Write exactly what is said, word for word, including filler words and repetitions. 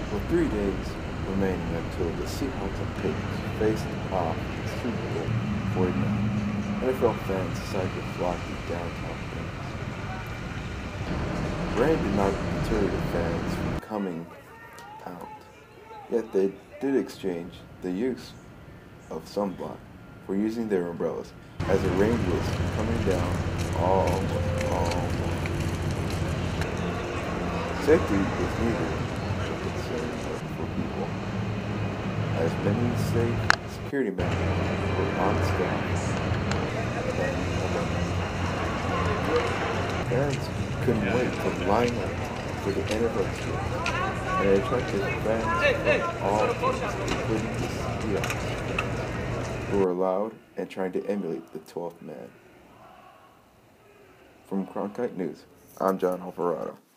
With three days remaining until the Seahawks and Patriots faced off in Super Bowl forty-nine, N F L fans decided to flock to downtown Phoenix. Rain did not deter the fans from coming out, yet they did exchange the use of sunblock for using their umbrellas as the rain was coming down almost, almost. Safety was neither a concern for people, as many safe security men were on staff and fans couldn't wait to line up for the N F L games, and it attracted fans from all teams, including the Seahawks, who were loud and trying to emulate the twelfth man. From Cronkite News, I'm John Alvarado.